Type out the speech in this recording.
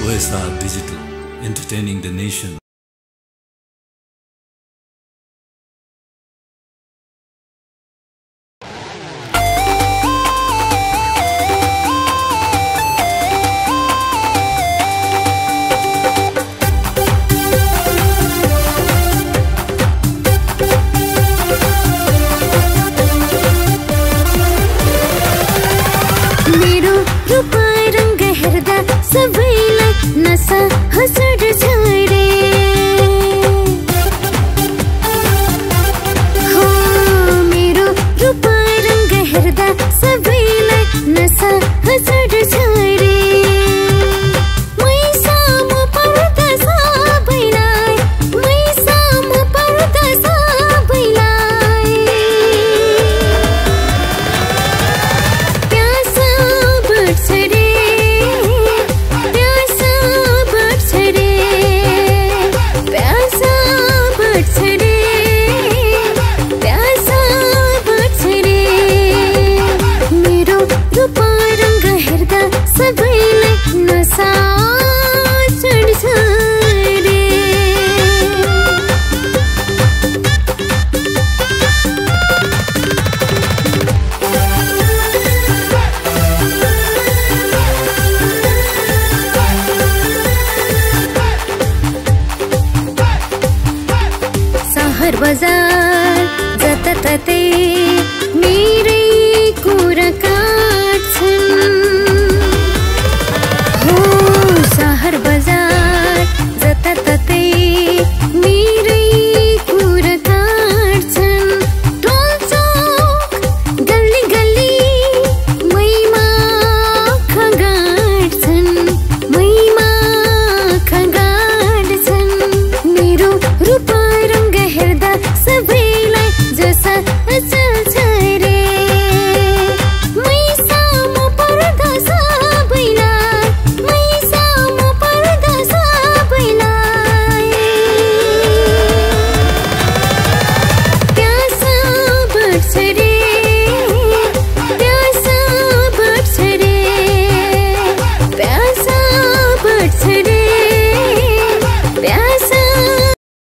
OSR Digital, entertaining the nation. सबैलाई नसा हसड छाडे हो मेरो रूपा रंग हेर्दा सबैलाई नसा हसड छाडे मै सामु पर्दा सबैलाई मै सामु पर्दा सबैलाई प्यासा बढ्छ रे सबैलाई नसा चढ्छ रे सहर बजार